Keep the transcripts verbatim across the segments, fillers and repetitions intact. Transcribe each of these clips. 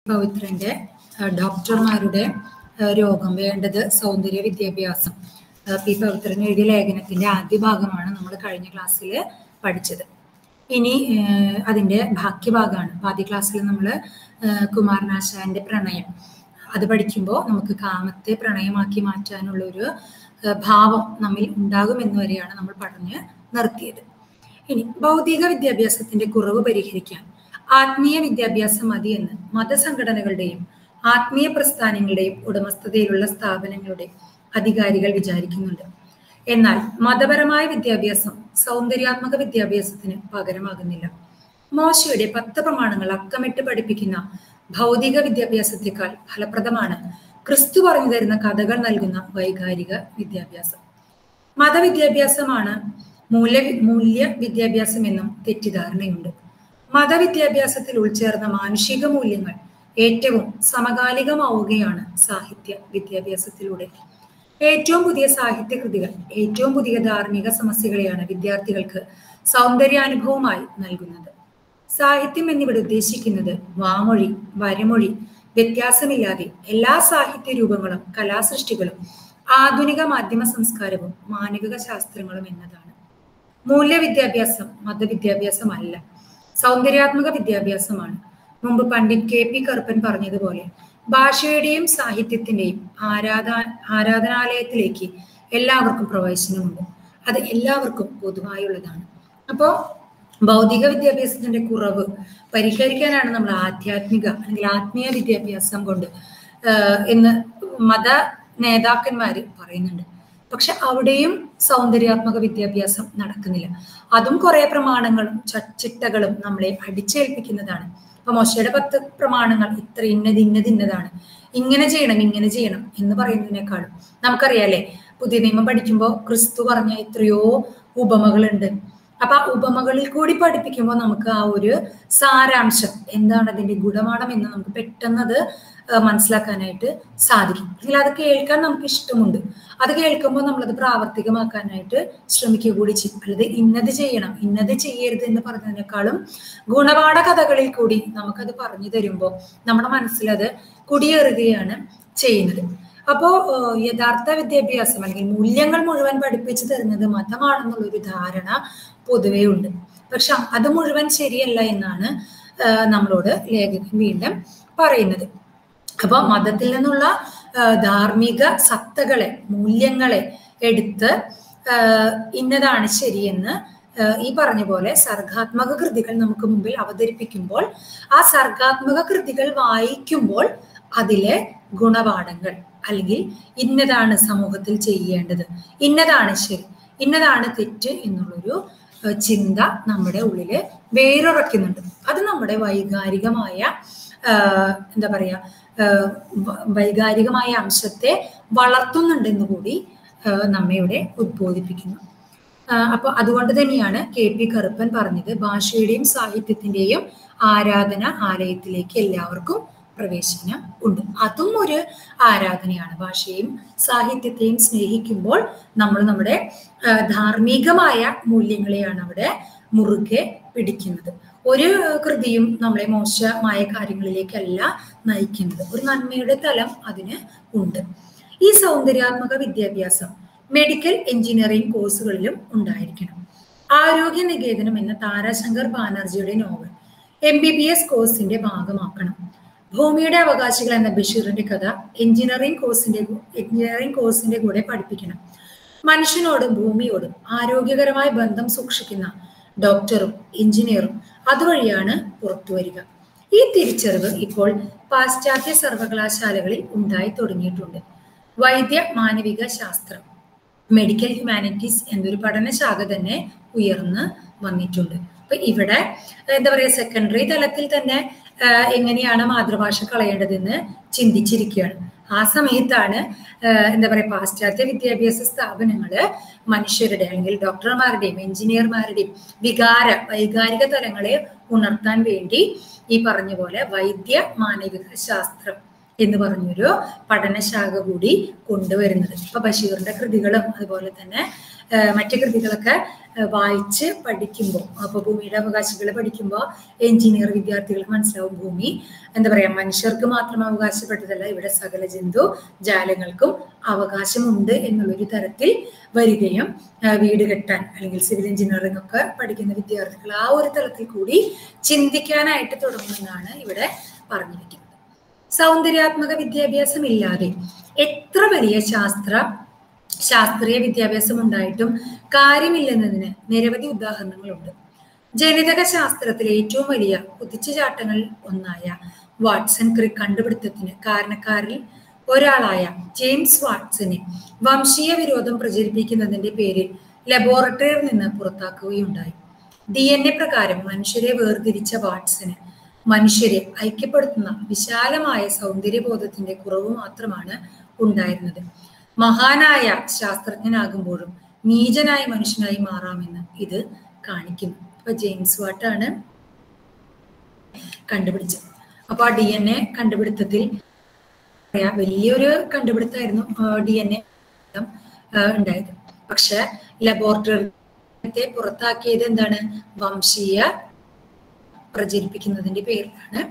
പവിത്രന്റെ ഡോക്ടർമാരുടെ രോഗം വേണ്ടത് സൗന്ദര്യ വിദ്യാഭ്യാസം പി പവിത്രൻ എഴുതിയ ലേഖനത്തിന്റെ ആദ്യ ഭാഗമാണ് നമ്മൾ കഴിഞ്ഞ ക്ലാസ്സിൽ പഠിച്ചത്. ഇനി അതിന്റെ ബാക്കി ഭാഗമാണ്. ആദ്യ ക്ലാസ്സിൽ നമ്മൾ കുമാരനാശാന്റെ പ്രണയം അത് പഠിക്കുമ്പോൾ നമുക്ക് കാമത്തെ പ്രണയമാക്കി മാറ്റാനുള്ള ഒരു ഭാവം നമ്മിൽ ഉണ്ടാകുമെന്ന് വരെയാണ് നമ്മൾ പറഞ്ഞ് നിർത്തിയത്. ഇനി ഭൗതിക വിദ്യാഭ്യാസത്തിന്റെ കുറവ് പരിഹരിക്കാൻ ആത്മീയ വിദ്യാഭ്യാസം മതിയെന്ന് മതസംഘടനകളുടെയും ആത്മീയ പ്രസ്ഥാനങ്ങളുടെയും ഉടമസ്ഥതയിലുള്ള സ്ഥാപനങ്ങളുടെ അധികാരികൾ വിചാരിക്കുന്നുണ്ട്. എന്നാൽ മതപരമായ വിദ്യാഭ്യാസം സൗന്ദര്യാത്മക വിദ്യാഭ്യാസത്തിന് പകരമാകുന്നില്ല. മോശയുടെ പത്ത് പ്രമാണങ്ങൾ അക്കമിട്ട് പഠിപ്പിക്കുന്ന ഭൗതിക വിദ്യാഭ്യാസത്തെക്കാൾ ഫലപ്രദമാണ് ക്രിസ്തു പറഞ്ഞു തരുന്ന കഥകൾ നൽകുന്ന വൈകാരിക വിദ്യാഭ്യാസം. മതവിദ്യാഭ്യാസമാണ് മൂല്യ മൂല്യ വിദ്യാഭ്യാസം എന്നും തെറ്റിദ്ധാരണയുണ്ട്. മതവിദ്യാഭ്യാസത്തിൽ ഉൾച്ചേർന്ന മാനുഷിക മൂല്യങ്ങൾ ഏറ്റവും സമകാലികമാവുകയാണ് സാഹിത്യ വിദ്യാഭ്യാസത്തിലൂടെ. ഏറ്റവും പുതിയ സാഹിത്യ കൃതികൾ ഏറ്റവും പുതിയ ധാർമ്മിക സമസ്യകളെയാണ് വിദ്യാർത്ഥികൾക്ക് സൗന്ദര്യാനുഭവമായി നൽകുന്നത്. സാഹിത്യം എന്നിവിടെ ഉദ്ദേശിക്കുന്നത് വാമൊഴി, വരമൊഴി വ്യത്യാസമില്ലാതെ എല്ലാ സാഹിത്യ രൂപങ്ങളും കലാസൃഷ്ടികളും ആധുനിക മാധ്യമ സംസ്കാരവും മാനവിക ശാസ്ത്രങ്ങളും എന്നതാണ്. മൂല്യവിദ്യാഭ്യാസം മതവിദ്യാഭ്യാസമല്ല, സൗന്ദര്യാത്മക വിദ്യാഭ്യാസമാണ്. മുമ്പ് പണ്ഡിറ്റ് കെ പി കറുപ്പൻ പറഞ്ഞതുപോലെ ഭാഷയുടെയും സാഹിത്യത്തിന്റെയും ആരാധ ആരാധനാലയത്തിലേക്ക് എല്ലാവർക്കും പ്രവേശനമുണ്ട്. അത് എല്ലാവർക്കും പൊതുവായുള്ളതാണ്. അപ്പോൾ ഭൗതിക വിദ്യാഭ്യാസത്തിന്റെ കുറവ് പരിഹരിക്കാനാണ് നമ്മൾ ആധ്യാത്മിക അല്ലെങ്കിൽ ആത്മീയ വിദ്യാഭ്യാസം കൊണ്ട് എന്ന് മത നേതാക്കന്മാര് പറയുന്നുണ്ട്. പക്ഷെ അവിടെയും സൗന്ദര്യാത്മക വിദ്യാഭ്യാസം നടക്കുന്നില്ല. അതും കുറെ പ്രമാണങ്ങളും ചിട്ടകളും നമ്മളെ അടിച്ചേൽപ്പിക്കുന്നതാണ്. അപ്പൊ മോശയുടെ പത്ത് പ്രമാണങ്ങൾ ഇത്ര ഇന്നത് ഇന്നത് ഇന്നതാണ്, ഇങ്ങനെ ചെയ്യണം ഇങ്ങനെ ചെയ്യണം എന്ന് പറയുന്നതിനേക്കാളും നമുക്കറിയാലേ, പുതിയ നിയമം പഠിക്കുമ്പോൾ ക്രിസ്തു പറഞ്ഞ എത്രയോ ഉപമകളുണ്ട്. അപ്പൊ ആ ഉപമകളിൽ കൂടി പഠിപ്പിക്കുമ്പോൾ നമുക്ക് ആ ഒരു സാരാംശം എന്താണ് അതിന്റെ ഗുണപാഠം എന്ന് നമുക്ക് പെട്ടെന്ന് അത് മനസ്സിലാക്കാനായിട്ട് സാധിക്കും. അല്ലെങ്കിൽ അത് കേൾക്കാൻ നമുക്ക് ഇഷ്ടമുണ്ട്. അത് കേൾക്കുമ്പോൾ നമ്മളത് പ്രാവർത്തികമാക്കാനായിട്ട് ശ്രമിക്കുക കൂടി ചെയ്യും. അല്ലാതെ ഇന്നത് ചെയ്യണം ഇന്നത് ചെയ്യരുത് എന്ന് പറഞ്ഞതിനേക്കാളും ഗുണപാഠ കഥകളിൽ കൂടി നമുക്കത് പറഞ്ഞു തരുമ്പോൾ നമ്മുടെ മനസ്സിലത് കുടിയേറുകയാണ് ചെയ്യുന്നത്. അപ്പോ യഥാർത്ഥ വിദ്യാഭ്യാസം അല്ലെങ്കിൽ മൂല്യങ്ങൾ മുഴുവൻ പഠിപ്പിച്ചു തരുന്നത് മതമാണെന്നുള്ളൊരു ധാരണ പൊതുവേ ഉണ്ട്. പക്ഷെ അത് മുഴുവൻ ശരിയല്ല എന്നാണ് നമ്മളോട് ലേഖകൻ വീണ്ടും പറയുന്നത്. അപ്പൊ മതത്തിൽ നിന്നുള്ള ധാർമ്മിക സത്തകളെ മൂല്യങ്ങളെ എടുത്ത് ഇന്നതാണ് ശരിയെന്ന് ഈ പറഞ്ഞ പോലെ സർഗാത്മക കൃതികൾ നമുക്ക് മുമ്പിൽ അവതരിപ്പിക്കുമ്പോൾ ആ സർഗാത്മക കൃതികൾ വായിക്കുമ്പോൾ അതിലെ ഗുണപാഠങ്ങൾ അല്ലെങ്കിൽ ഇന്നതാണ് സമൂഹത്തിൽ ചെയ്യേണ്ടത്, ഇന്നതാണ് ശരി, ഇന്നതാണ് തെറ്റ് എന്നുള്ളൊരു ചിന്ത നമ്മുടെ ഉള്ളില് വേരുറക്കുന്നുണ്ട്. അത് നമ്മുടെ വൈകാരികമായ എന്താ പറയാ വൈകാരികമായ അംശത്തെ വളർത്തുന്നുണ്ടെന്ന് കൂടി നമ്മെ ഇവിടെ ഉദ്ബോധിപ്പിക്കുന്നു. അപ്പൊ അതുകൊണ്ട് തന്നെയാണ് കെ പി കറുപ്പൻ പറഞ്ഞത് ഭാഷയുടെയും സാഹിത്യത്തിന്റെയും ആരാധന ആലയത്തിലേക്ക് എല്ലാവർക്കും പ്രവേശനം ഉണ്ട്. അതും ഒരു ആരാധനയാണ്. ഭാഷയും സാഹിത്യത്തെയും സ്നേഹിക്കുമ്പോൾ നമ്മൾ നമ്മുടെ ധാർമ്മികമായ മൂല്യങ്ങളെയാണ് അവിടെ മുറുകെ പിടിക്കുന്നത്. ഒരു കൃതിയും നമ്മളെ മോശമായ കാര്യങ്ങളിലേക്കല്ല നയിക്കുന്നത്. ഒരു നന്മയുടെ തലം അതിന് ഉണ്ട്. ഈ സൗന്ദര്യാത്മക വിദ്യാഭ്യാസം മെഡിക്കൽ എഞ്ചിനീയറിംഗ് കോഴ്സുകളിലും ഉണ്ടായിരിക്കണം. ആരോഗ്യ നികേതനം എന്ന താരാശങ്കർ ബാനർജിയുടെ novel M B B S കോഴ്സിന്റെ ഭാഗമാക്കണം. ഭൂമിയുടെ അവകാശികൾ എന്ന ബഷീറിന്റെ കഥ എഞ്ചിനീയറിംഗ് കോഴ്സിന്റെ എഞ്ചിനീയറിംഗ് കോഴ്സിന്റെ കൂടെ പഠിപ്പിക്കണം. മനുഷ്യനോടും ഭൂമിയോടും ആരോഗ്യകരമായ ബന്ധം സൂക്ഷിക്കുന്ന ഡോക്ടറും എഞ്ചിനീയറും അതുവഴിയാണ് പുറത്തു വരിക. ഈ തിരിച്ചറിവ് ഇപ്പോൾ പാശ്ചാത്യ സർവകലാശാലകളിൽ ഉണ്ടായി തുടങ്ങിയിട്ടുണ്ട്. വൈദ്യ മാനവിക ശാസ്ത്രം മെഡിക്കൽ ഹ്യൂമാനിറ്റീസ് എന്നൊരു പഠനശാഖ തന്നെ ഉയർന്ന് വന്നിട്ടുണ്ട്. അപ്പൊ ഇവിടെ എന്താ പറയാ സെക്കൻഡറി തലത്തിൽ തന്നെ എങ്ങനെയാണ് മാതൃഭാഷ കളയേണ്ടതെന്ന് ചിന്തിച്ചിരിക്കുകയാണ്. ആ സമയത്താണ് എന്താ പറയാ പാശ്ചാത്യ വിദ്യാഭ്യാസ സ്ഥാപനങ്ങള് മനുഷ്യരുടെ അല്ലെങ്കിൽ ഡോക്ടർമാരുടെയും എഞ്ചിനീയർമാരുടെയും വികാര വൈകാരിക തലങ്ങളെ ഉണർത്താൻ വേണ്ടി ഈ പറഞ്ഞ പോലെ വൈദ്യ മാനവിക ശാസ്ത്രം എന്ന് പറഞ്ഞൊരു പഠനശാഖ കൂടി കൊണ്ടുവരുന്നത്. ഇപ്പൊ ബഷീറിന്റെ കൃതികളും അതുപോലെ തന്നെ മറ്റു കൃതികളൊക്കെ വായിച്ച് പഠിക്കുമ്പോൾ, അപ്പോൾ ഭൂമിയുടെ അവകാശികൾ പഠിക്കുമ്പോൾ എഞ്ചിനീയർ വിദ്യാർത്ഥികൾക്ക് മനസ്സിലാവും ഭൂമി എന്താ പറയാ മനുഷ്യർക്ക് മാത്രം അവകാശപ്പെട്ടതല്ല, ഇവിടെ സകല ജന്തു ജാലങ്ങൾക്കും അവകാശമുണ്ട് എന്നുള്ളൊരു തരത്തിൽ വരികയും വീട് കെട്ടാൻ അല്ലെങ്കിൽ സിവിൽ എഞ്ചിനീയറിംഗ് ഒക്കെ പഠിക്കുന്ന വിദ്യാർത്ഥികൾ ആ ഒരു തലത്തിൽ കൂടി ചിന്തിക്കാനായിട്ട് തുടങ്ങുമെന്നാണ് ഇവിടെ പറഞ്ഞിരിക്കുന്നത്. സൗന്ദര്യാത്മക വിദ്യാഭ്യാസം ഇല്ലാതെ എത്ര വലിയ ശാസ്ത്ര ശാസ്ത്രീയ വിദ്യാഭ്യാസം ഉണ്ടായിട്ടും കാര്യമില്ലെന്നതിന് നിരവധി ഉദാഹരണങ്ങളുണ്ട്. ജനിതക ശാസ്ത്രത്തിലെ ഏറ്റവും വലിയ കുതിച്ചുചാട്ടങ്ങളിൽ ഒന്നായ വാട്സൺ ക്രിക്ക് കണ്ടുപിടുത്തത്തിന് കാരണക്കാരിൽ ഒരാളായ ജെയിംസ് വാട്സനെ വംശീയ വിരോധം പ്രചരിപ്പിക്കുന്നതിന്റെ പേരിൽ ലബോറട്ടറിയിൽ നിന്ന് പുറത്താക്കുകയുണ്ടായി. ഡി എൻ എ പ്രകാരം മനുഷ്യരെ വേർതിരിച്ച വാട്സന് മനുഷ്യരെ ഐക്യപ്പെടുത്തുന്ന വിശാലമായ സൗന്ദര്യബോധത്തിന്റെ കുറവ് മാത്രമാണ് ഉണ്ടായിരുന്നത്. മഹാനായ ശാസ്ത്രജ്ഞനാകുമ്പോഴും നീചനായ മനുഷ്യനായി മാറാമെന്ന് ഇത് കാണിക്കുന്നു. അപ്പൊ ജെയിംസ് വാട്ടാണ് കണ്ടുപിടിച്ചത്. അപ്പൊ ആ ഡി എൻ എ കണ്ടുപിടുത്തത്തിൽ വലിയൊരു കണ്ടുപിടുത്തമായിരുന്നു ഡി എൻ എ ഉണ്ടായത്. പക്ഷെ ലബോറട്ടറി പുറത്താക്കിയത് എന്താണ്? വംശീയ പ്രചരിപ്പിക്കുന്നതിന്റെ പേരിലാണ്.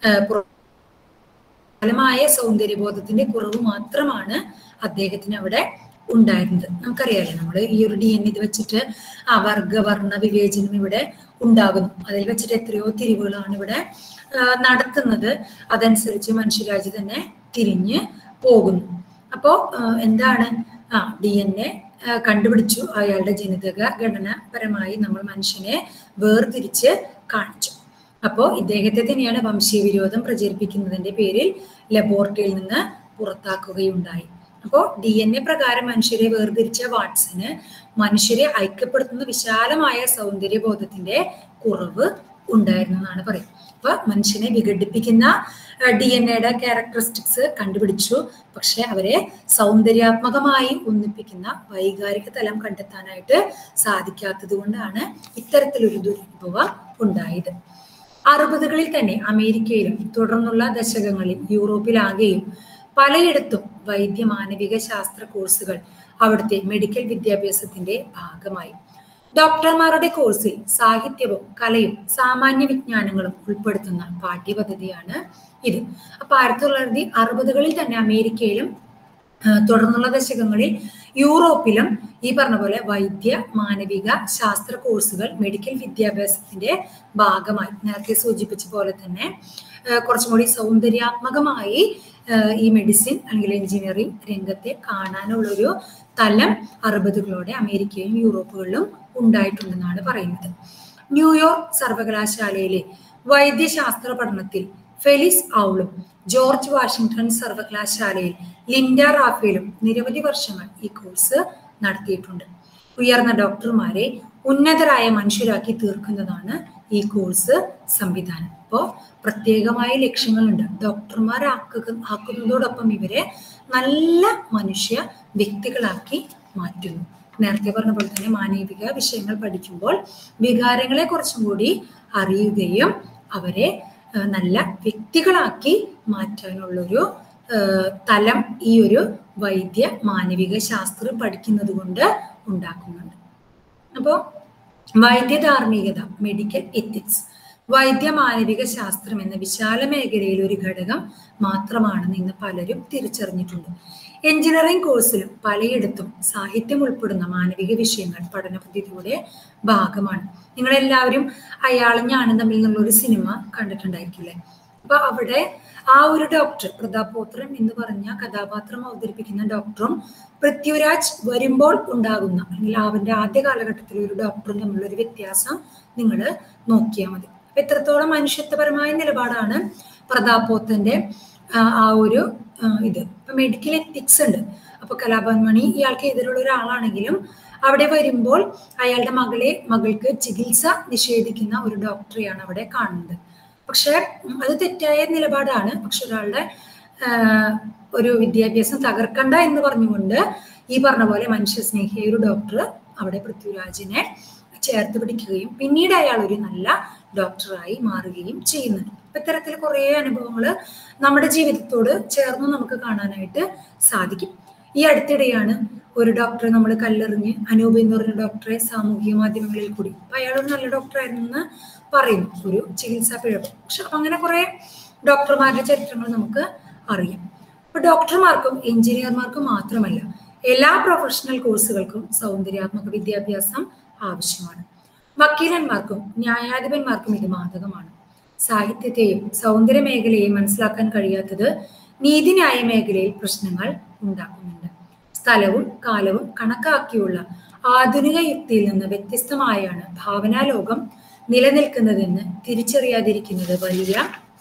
മായ സൗന്ദര്യബോധത്തിന്റെ കുറവ് മാത്രമാണ് അദ്ദേഹത്തിന് അവിടെ ഉണ്ടായിരുന്നത്. നമുക്കറിയാലോ, നമ്മൾ ഈ ഒരു ഡി എൻ ഇത് വെച്ചിട്ട് ആ വർഗ വർണ്ണ വിവേചനം ഇവിടെ ഉണ്ടാകുന്നു. അതിൽ വെച്ചിട്ട് എത്രയോ തിരിവുകളാണ് ഇവിടെ നടത്തുന്നത്. അതനുസരിച്ച് മനുഷ്യരാജ് തന്നെ തിരിഞ്ഞ് പോകുന്നു. അപ്പോ എന്താണ് ആ ഡി എൻ എ കണ്ടുപിടിച്ചു. അയാളുടെ ജനിതക ഘടനാപരമായി നമ്മൾ മനുഷ്യനെ വേർതിരിച്ച് കാണിച്ചു. അപ്പോ ഇദ്ദേഹത്തെ തന്നെയാണ് വംശീയ വിരോധം പ്രചരിപ്പിക്കുന്നതിന്റെ പേരിൽ ലബോറട്ടറിയിൽ നിന്ന് പുറത്താക്കുകയുണ്ടായി. അപ്പോ ഡി എൻ എ പ്രകാരം മനുഷ്യരെ വേർതിരിച്ച വാട്സന് മനുഷ്യരെ ഐക്യപ്പെടുത്തുന്ന വിശാലമായ സൗന്ദര്യബോധത്തിന്റെ കുറവ് ഉണ്ടായിരുന്നു എന്നാണ് പറയുന്നത്. അപ്പൊ മനുഷ്യനെ വിഘടിപ്പിക്കുന്ന ഡി എൻ എയുടെ ക്യാരക്ടറിസ്റ്റിക്സ് കണ്ടുപിടിച്ചു. പക്ഷെ അവരെ സൗന്ദര്യാത്മകമായി ഒന്നിപ്പിക്കുന്ന വൈകാരിക തലം കണ്ടെത്താനായിട്ട് സാധിക്കാത്തത് കൊണ്ടാണ് ഇത്തരത്തിലൊരു ദുരനുഭവം ഉണ്ടായത്. അറുപതുകളിൽ തന്നെ അമേരിക്കയിലും തുടർന്നുള്ള ദശകങ്ങളിൽ യൂറോപ്പിലാകെയും പലയിടത്തും വൈദ്യ മാനവിക ശാസ്ത്ര കോഴ്സുകൾ അവിടുത്തെ മെഡിക്കൽ വിദ്യാഭ്യാസത്തിന്റെ ഭാഗമായി. ഡോക്ടർമാരുടെ കോഴ്സിൽ സാഹിത്യവും കലയും സാമാന്യ വിജ്ഞാനങ്ങളും ഉൾപ്പെടുത്തുന്ന പാഠ്യപദ്ധതിയാണ് ഇത്. അപ്പൊ ആയിരത്തി തൊള്ളായിരത്തി അറുപതുകളിൽ തന്നെ അമേരിക്കയിലും തുടർന്നുള്ള ദശകങ്ങളിൽ യൂറോപ്പിലും ഈ പറഞ്ഞ പോലെ വൈദ്യ മാനവിക ശാസ്ത്ര കോഴ്സുകൾ മെഡിക്കൽ വിദ്യാഭ്യാസത്തിന്റെ ഭാഗമായി നേരത്തെ സൂചിപ്പിച്ച പോലെ തന്നെ കുറച്ചും കൂടി സൗന്ദര്യാത്മകമായി ഈ മെഡിസിൻ അല്ലെങ്കിൽ എഞ്ചിനീയറിംഗ് രംഗത്തെ കാണാനുള്ളൊരു തലം അറുപതുകളോടെ അമേരിക്കയിലും യൂറോപ്പുകളിലും ഉണ്ടായിട്ടുണ്ടെന്നാണ് പറയുന്നത്. ന്യൂയോർക്ക് സർവകലാശാലയിലെ വൈദ്യശാസ്ത്ര പഠനത്തിൽ ഫെലിസ് ഔളും ജോർജ് വാഷിംഗ്ടൺ സർവകലാശാലയിൽ ലിൻഡ റാഫേലും നിരവധി വർഷങ്ങൾ ഈ കോഴ്സ് നടത്തിയിട്ടുണ്ട്. ഉയർന്ന ഡോക്ടർമാരെ ഉന്നതരായ മനുഷ്യരാക്കി തീർക്കുന്നതാണ് ഈ കോഴ്സ് സംവിധാനം. അപ്പോൾ പ്രത്യേകമായ ലക്ഷ്യങ്ങളുണ്ട്. ഡോക്ടർമാരാക്കുക ആക്കുന്നതോടൊപ്പം ഇവരെ നല്ല മനുഷ്യ വ്യക്തികളാക്കി മാറ്റുന്നു. നേരത്തെ പറഞ്ഞ പോലെ തന്നെ മാനവിക വിഷയങ്ങൾ പഠിക്കുമ്പോൾ വികാരങ്ങളെ കുറച്ചും കൂടി അറിയുകയും അവരെ നല്ല വ്യക്തികളാക്കി മാറ്റാനുള്ളൊരു തലം ഈ ഒരു വൈദ്യ മാനവിക ശാസ്ത്രം പഠിക്കുന്നത് കൊണ്ട് ഉണ്ടാക്കുന്നുണ്ട്. അപ്പോൾ വൈദ്യധാർമ്മികത, മെഡിക്കൽ എത്തിക്സ്, വൈദ്യ മാനവിക ശാസ്ത്രം എന്ന വിശാല മേഖലയിൽ ഒരു ഘടകം മാത്രമാണെന്ന് ഇന്ന് പലരും തിരിച്ചറിഞ്ഞിട്ടുണ്ട്. എഞ്ചിനീയറിംഗ് കോഴ്സിലും പലയിടത്തും സാഹിത്യം ഉൾപ്പെടുന്ന മാനവിക വിഷയങ്ങൾ പഠന പദ്ധതിയുടെ ഭാഗമാണ്. നിങ്ങളെല്ലാവരും അയാളും ഞാനും തമ്മിൽ നിന്നുള്ള ഒരു സിനിമ കണ്ടിട്ടുണ്ടായിരിക്കില്ലേ? അപ്പൊ അവിടെ ആ ഒരു ഡോക്ടർ, പ്രതാപോത്രൻ എന്ന് പറഞ്ഞ കഥാപാത്രം അവതരിപ്പിക്കുന്ന ഡോക്ടറും പൃഥ്വിരാജ് വരുമ്പോൾ ഉണ്ടാകുന്ന അല്ലെങ്കിൽ അവന്റെ ആദ്യ കാലഘട്ടത്തിലെ ഒരു ഡോക്ടറും തമ്മിലുള്ള ഒരു വ്യത്യാസം നിങ്ങൾ നോക്കിയാൽ മതി. എത്രത്തോളം മനുഷ്യത്വപരമായ നിലപാടാണ് പ്രതാപോത്തന്റെ ആ ഒരു ഇത്. ഇപ്പൊ മെഡിക്കൽ എത്തിക്സ് ഉണ്ട്. അപ്പൊ കലാഭവൻ മണി ഇയാൾക്ക് എതിരുള്ള ഒരാളാണെങ്കിലും അവിടെ വരുമ്പോൾ അയാളുടെ മകളെ മകൾക്ക് ചികിത്സ നിഷേധിക്കുന്ന ഒരു ഡോക്ടറെയാണ് അവിടെ കാണുന്നത്. പക്ഷെ അത് തെറ്റായ നിലപാടാണ്. പക്ഷെ ഒരാളുടെ ഒരു വിദ്യാഭ്യാസം തകർക്കണ്ട എന്ന് പറഞ്ഞുകൊണ്ട് ഈ പറഞ്ഞ പോലെ മനുഷ്യസ്നേഹിയായ ഒരു ഡോക്ടർ അവിടെ പൃഥ്വിരാജിനെ ചേർത്ത് പിടിക്കുകയും പിന്നീട് അയാൾ ഒരു നല്ല ഡോക്ടറായി മാറുകയും ചെയ്യുന്നുണ്ട്. ഇത്തരത്തിൽ കുറെ അനുഭവങ്ങൾ നമ്മുടെ ജീവിതത്തോട് ചേർന്ന് നമുക്ക് കാണാനായിട്ട് സാധിക്കും. ഈ അടുത്തിടെയാണ് ഒരു ഡോക്ടറെ നമ്മൾ കല്ലെറിഞ്ഞ്, അനൂപ് എന്ന് പറഞ്ഞ ഡോക്ടറെ സാമൂഹിക മാധ്യമങ്ങളിൽ കൂടി, അപ്പൊ അയാളും നല്ല ഡോക്ടറായിരുന്നു എന്ന് പറയുന്നു, ഒരു ചികിത്സാ പിഴവ്. പക്ഷെ അങ്ങനെ കുറെ ഡോക്ടർമാരുടെ ചരിത്രങ്ങൾ നമുക്ക് അറിയാം. അപ്പൊ ഡോക്ടർമാർക്കും എഞ്ചിനീയർമാർക്കും മാത്രമല്ല, എല്ലാ പ്രൊഫഷണൽ കോഴ്സുകൾക്കും സൗന്ദര്യാത്മക വിദ്യാഭ്യാസം ആവശ്യമാണ്. വക്കീലന്മാർക്കും ന്യായാധിപന്മാർക്കും ഇത് ബാധകമാണ്. സാഹിത്യത്തെയും സൗന്ദര്യ മേഖലയെയും മനസ്സിലാക്കാൻ കഴിയാത്തത് നീതിന്യായ മേഖലയിൽ പ്രശ്നങ്ങൾ ഉണ്ടാക്കുന്നുണ്ട്. സ്ഥലവും കാലവും കണക്കാക്കിയുള്ള ആധുനിക യുക്തിയിൽ നിന്ന് വ്യത്യസ്തമായാണ് ഭാവനാലോകം നിലനിൽക്കുന്നതെന്ന് തിരിച്ചറിയാതിരിക്കുന്നത് വലിയ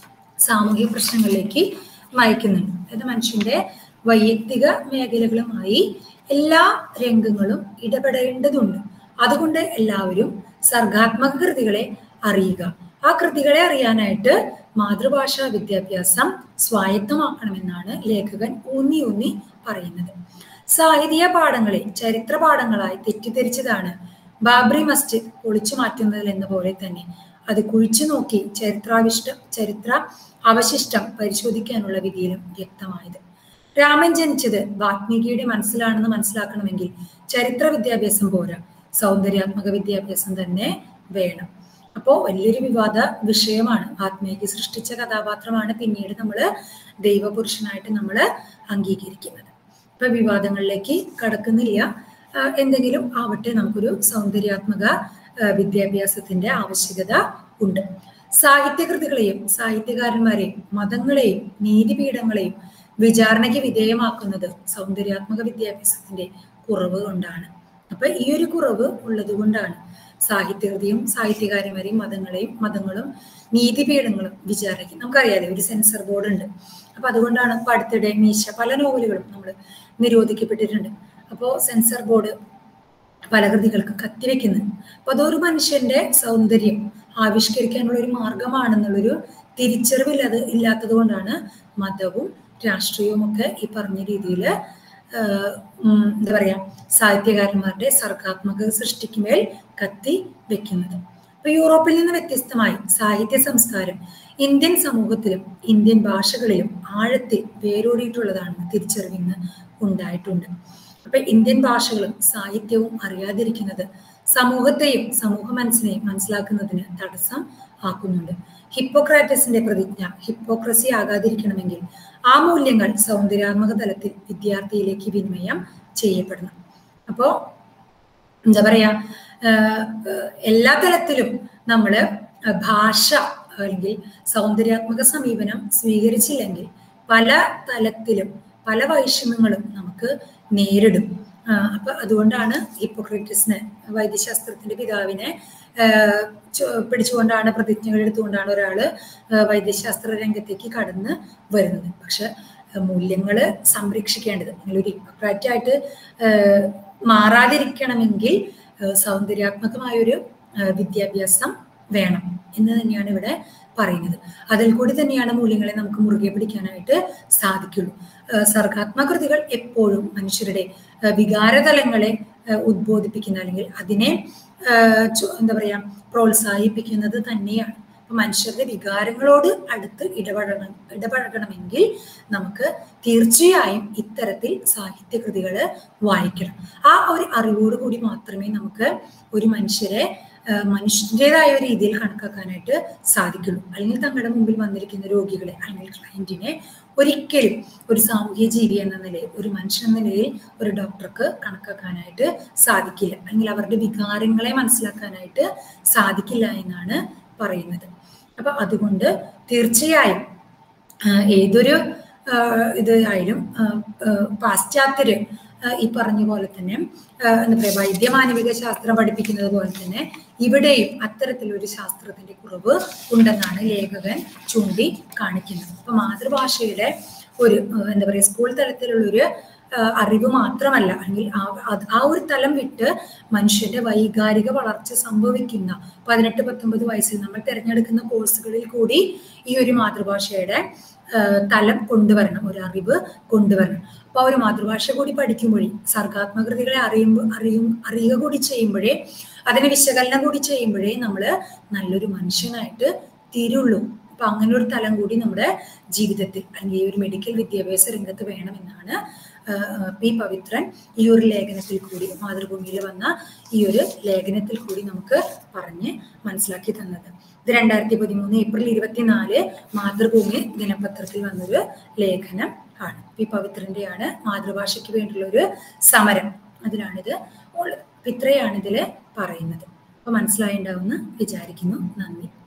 സാമൂഹിക പ്രശ്നങ്ങളിലേക്ക് നയിക്കുന്നുണ്ട്. അതായത് മനുഷ്യന്റെ വൈയക്തിക മേഖലകളുമായി എല്ലാ രംഗങ്ങളും ഇടപെടേണ്ടതുണ്ട്. അതുകൊണ്ട് എല്ലാവരും സർഗാത്മക കൃതികളെ അറിയുക. ആ കൃതികളെ അറിയാനായിട്ട് മാതൃഭാഷാ വിദ്യാഭ്യാസം സ്വായത്തമാക്കണമെന്നാണ് ലേഖകൻ ഊന്നി ഊന്നി പറയുന്നത്. സാഹിത്യ പാഠങ്ങളെ ചരിത്ര പാഠങ്ങളായി തെറ്റിദ്ധരിച്ചതാണ് ബാബറി മസ്ജിദ് പൊളിച്ചു മാറ്റുന്നതിൽ എന്ന പോലെ തന്നെ അത് കുഴിച്ചു നോക്കി ചരിത്രാവിഷ്ട ചരിത്ര അവശിഷ്ടം പരിശോധിക്കാനുള്ള വിധിയിലും വ്യക്തമായത്. രാമൻ ജനിച്ചത് വാൽമീകിയുടെ മനസ്സിലാണെന്ന് മനസ്സിലാക്കണമെങ്കിൽ ചരിത്ര വിദ്യാഭ്യാസം പോരാ, സൗന്ദര്യാത്മക വിദ്യാഭ്യാസം തന്നെ വേണം. അപ്പോ വലിയൊരു വിവാദ വിഷയമാണ്. വാൽമീകി സൃഷ്ടിച്ച കഥാപാത്രമാണ് പിന്നീട് നമ്മൾ ദൈവപുരുഷനായിട്ട് നമ്മൾ അംഗീകരിക്കുന്നത്. ഇപ്പൊ വിവാദങ്ങളിലേക്ക് കടക്കുന്നില്ല. എന്തെങ്കിലും ആവട്ടെ, നമുക്കൊരു സൗന്ദര്യാത്മക വിദ്യാഭ്യാസത്തിന്റെ ആവശ്യകത ഉണ്ട്. സാഹിത്യകൃതികളെയും സാഹിത്യകാരന്മാരെയും മതങ്ങളെയും നീതിപീഠങ്ങളെയും വിചാരണയ്ക്ക് വിധേയമാക്കുന്നത് സൗന്ദര്യാത്മക വിദ്യാഭ്യാസത്തിന്റെ കുറവ് കൊണ്ടാണ്. അപ്പൊ ഈ ഒരു കുറവ് ഉള്ളത് കൊണ്ടാണ് സാഹിത്യകൃതിയും സാഹിത്യകാരന്മാരെയും മതങ്ങളെയും മതങ്ങളും നീതിപീഠങ്ങളും വിചാരണയ്ക്ക്, നമുക്കറിയാതെ ഒരു സെൻസർ ബോർഡ് ഉണ്ട്. അപ്പൊ അതുകൊണ്ടാണ് ഇപ്പൊ അടുത്തിടെ മീശ പല നോവലുകളും നമ്മൾ നിരോധിക്കപ്പെട്ടിട്ടുണ്ട്. അപ്പോ സെൻസർ ബോർഡ് പല കൃതികൾക്ക് കത്തിവെക്കുന്നത്. അപ്പൊ അതൊരു മനുഷ്യന്റെ സൗന്ദര്യം ആവിഷ്കരിക്കാനുള്ള ഒരു മാർഗമാണെന്നുള്ളൊരു തിരിച്ചറിവില്ലത് ഇല്ലാത്തത് കൊണ്ടാണ് മതവും രാഷ്ട്രീയവും ഒക്കെ ഈ പറഞ്ഞ രീതിയിൽ എന്താ പറയാ സാഹിത്യകാരന്മാരുടെ സർഗാത്മക സൃഷ്ടിക്ക് മേൽ കത്തി വെക്കുന്നത്. അപ്പൊ യൂറോപ്പിൽ നിന്ന് വ്യത്യസ്തമായി സാഹിത്യ സംസ്കാരം ഇന്ത്യൻ സമൂഹത്തിലും ഇന്ത്യൻ ഭാഷകളിലും ആഴത്തിൽ വേരോടിയിട്ടുള്ളതാണെന്ന് തിരിച്ചറിവിന്ന് ഉണ്ടായിട്ടുണ്ട്. അപ്പൊ ഇന്ത്യൻ ഭാഷകളും സാഹിത്യവും അറിയാതിരിക്കുന്നത് സമൂഹത്തെയും സമൂഹ മനസ്സിനെയും മനസ്സിലാക്കുന്നതിന് തടസ്സം ആക്കുന്നുണ്ട്. ഹിപ്പോക്രാറ്റസിന്റെ പ്രതിജ്ഞ ഹിപ്പോക്രസി ആകാതിരിക്കണമെങ്കിൽ ആ മൂല്യങ്ങൾ സൗന്ദര്യാത്മക തലത്തിൽ വിദ്യാർത്ഥിയിലേക്ക് വിനിമയം ചെയ്യപ്പെടണം. അപ്പോ എന്താ പറയാ എല്ലാ തലത്തിലും നമ്മള് ഭാഷ അല്ലെങ്കിൽ സൗന്ദര്യാത്മക സമീപനം സ്വീകരിച്ചില്ലെങ്കിൽ പല തലത്തിലും പല വൈഷമ്യങ്ങളും നമുക്ക് നേരിടും. അപ്പൊ അതുകൊണ്ടാണ് ഹിപ്പോക്രാറ്റസിനെ, വൈദ്യശാസ്ത്രത്തിന്റെ പിതാവിനെ പിടിച്ചുകൊണ്ടാണ് പ്രതിജ്ഞകൾ എടുത്തുകൊണ്ടാണ് ഒരാള് വൈദ്യശാസ്ത്ര രംഗത്തേക്ക് കടന്ന് വരുന്നത്. പക്ഷെ മൂല്യങ്ങള് സംരക്ഷിക്കേണ്ടത്, നിങ്ങളൊരു ഹിപ്പോക്രാറ്റായിട്ട് മാറാതിരിക്കണമെങ്കിൽ സൗന്ദര്യാത്മകമായൊരു വിദ്യാഭ്യാസം വേണം എന്ന് തന്നെയാണ് ഇവിടെ പറയുന്നത്. അതിൽ കൂടി തന്നെയാണ് മൂല്യങ്ങളെ നമുക്ക് മുറുകെ പിടിക്കാനായിട്ട് സാധിക്കുള്ളൂ. സർഗാത്മക കൃതികൾ എപ്പോഴും മനുഷ്യരുടെ വികാരതലങ്ങളെ ഉദ്ബോധിപ്പിക്കുന്ന അല്ലെങ്കിൽ അതിനെ എന്താ പറയാ പ്രോത്സാഹിപ്പിക്കുന്നത് തന്നെയാണ്. അപ്പൊ മനുഷ്യരുടെ വികാരങ്ങളോട് അടുത്ത് ഇടപഴകണം ഇടപഴകണമെങ്കിൽ നമുക്ക് തീർച്ചയായും ഇത്തരത്തിൽ സാഹിത്യകൃതികൾ വായിക്കണം. ആ ഒരു അറിവോട് കൂടി മാത്രമേ നമുക്ക് ഒരു മനുഷ്യരെ മനുഷ്യൻ്റെതായ ഒരു രീതിയിൽ കണക്കാക്കാനായിട്ട് സാധിക്കുള്ളൂ. അല്ലെങ്കിൽ തങ്ങളുടെ മുമ്പിൽ വന്നിരിക്കുന്ന രോഗികളെ അല്ലെങ്കിൽ ക്ലയന്റിനെ ഒരിക്കലും ഒരു സാമൂഹ്യ ജീവി എന്ന നിലയിൽ, ഒരു മനുഷ്യൻ എന്ന നിലയിൽ ഒരു ഡോക്ടർക്ക് കണക്കാക്കാനായിട്ട് സാധിക്കില്ല, അല്ലെങ്കിൽ അവരുടെ വികാരങ്ങളെ മനസ്സിലാക്കാനായിട്ട് സാധിക്കില്ല എന്നാണ് പറയുന്നത്. അപ്പൊ അതുകൊണ്ട് തീർച്ചയായും ഏതൊരു ഇത് ആയാലും പാശ്ചാത്യര് ഈ പറഞ്ഞ പോലെ തന്നെ എന്താ പറയാ വൈദ്യമാനവിക ശാസ്ത്രം പഠിപ്പിക്കുന്നത് പോലെ തന്നെ ഇവിടെയും അത്തരത്തിലൊരു ശാസ്ത്രത്തിന്റെ കുറവ് ഉണ്ടെന്നാണ് ലേഖകൻ ചൂണ്ടി കാണിക്കുന്നത്. അപ്പൊ മാതൃഭാഷയുടെ ഒരു എന്താ പറയാ സ്കൂൾ തലത്തിലുള്ളൊരു അറിവ് മാത്രമല്ല, അല്ലെങ്കിൽ ആ ഒരു തലം വിട്ട് മനുഷ്യന്റെ വൈകാരിക വളർച്ച സംഭവിക്കുന്ന പതിനെട്ട് പത്തൊമ്പത് വയസ്സിൽ നമ്മൾ തിരഞ്ഞെടുക്കുന്ന കോഴ്സുകളിൽ കൂടി ഈ ഒരു മാതൃഭാഷയുടെ തലം കൊണ്ടുവരണം, ഒരു അറിവ് കൊണ്ടുവരണം. അപ്പൊ ആ ഒരു മാതൃഭാഷ കൂടി പഠിക്കുമ്പോഴേ സർഗാത്മക കൃതികളെ അറിയുമ്പോൾ അറിയും അറിയുക കൂടി ചെയ്യുമ്പോഴേ അതിനെ വിശകലനം കൂടി ചെയ്യുമ്പോഴേ നമ്മള് നല്ലൊരു മനുഷ്യനായിട്ട് തീരുള്ളൂ. അപ്പൊ അങ്ങനെ ഒരു തലം കൂടി നമ്മുടെ ജീവിതത്തിൽ അല്ലെങ്കിൽ ഈ ഒരു മെഡിക്കൽ വിദ്യാഭ്യാസ രംഗത്ത് വേണമെന്നാണ് പി പവിത്രൻ ഈ ഒരു ലേഖനത്തിൽ കൂടി, മാതൃഭൂമിയിൽ വന്ന ഈ ഒരു ലേഖനത്തിൽ കൂടി നമുക്ക് പറഞ്ഞ് മനസ്സിലാക്കി തന്നത്. ഇത് രണ്ടായിരത്തി പതിമൂന്ന് ഏപ്രിൽ ഇരുപത്തിനാല് മാതൃഭൂമി ദിനപത്രത്തിൽ വന്നൊരു ലേഖനം ആണ്. പി പവിത്രന്റെയാണ് മാതൃഭാഷയ്ക്ക് വേണ്ടിയുള്ള ഒരു സമരം, അതിലാണിത് ഉള്ളത്. ഇത്രയാണ് ഇതിൽ പറയുന്നത്. അപ്പൊ മനസ്സിലായിണ്ടാവുമെന്ന് വിചാരിക്കുന്നു. നന്ദി.